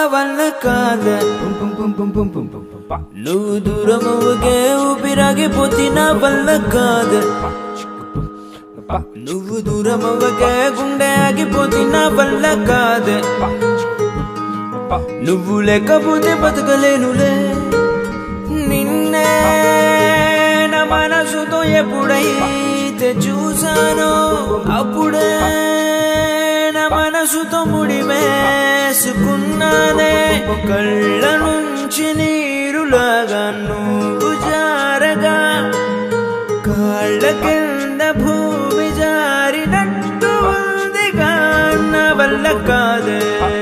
వల్ల కాదే నువ్వు దూరం అవ్వకే ఊపిరాగిపోతే నా వల్ల కాదే నువ్వు దూరం అవ్వకే గుండె ఆగిపోతే నా వల్ల కాదే నువ్వు లేకపోతే బతకలేనులే నిన్నే నా మనసుతో ఎప్పుడైతే చూసానో అప్పుడే నా మనసుతో ముడివేసుకున్నానే కళ్ళ నుంచి నీరులాగా నువ్వు జారగా కాళ్ళ కింద భూమి జారినట్టు ఉందిగా నా వల్ల కాదే